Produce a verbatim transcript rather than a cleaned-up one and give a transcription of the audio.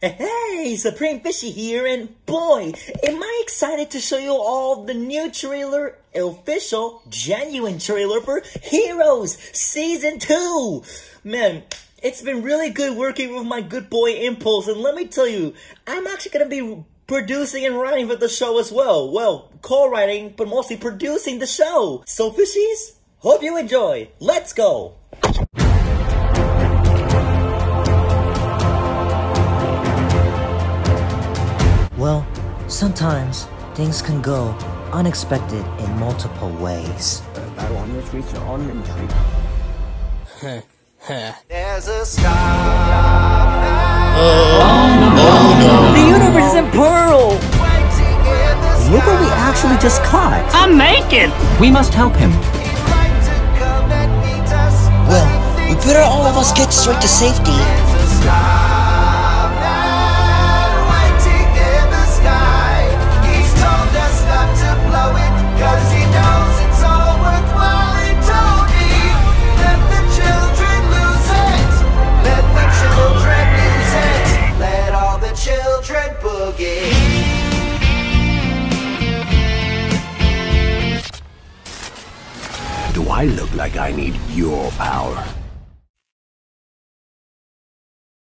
Hey, Supreme Fishy here, and boy, am I excited to show you all the new trailer, official, genuine trailer for Heroes Season two! Man, it's been really good working with my good boy Impulse, and let me tell you, I'm actually gonna be producing and writing for the show as well. Well, co-writing, but mostly producing the show. So Fishies, hope you enjoy. Let's go! Well, sometimes things can go unexpected in multiple ways. A battle on your streets are on intrigue. There's a star. Oh, no, no. The universe is in pearl! Look what we actually just caught. I'm naked! We must help him. Well, we better all of us get straight to safety. Do I look like I need your power?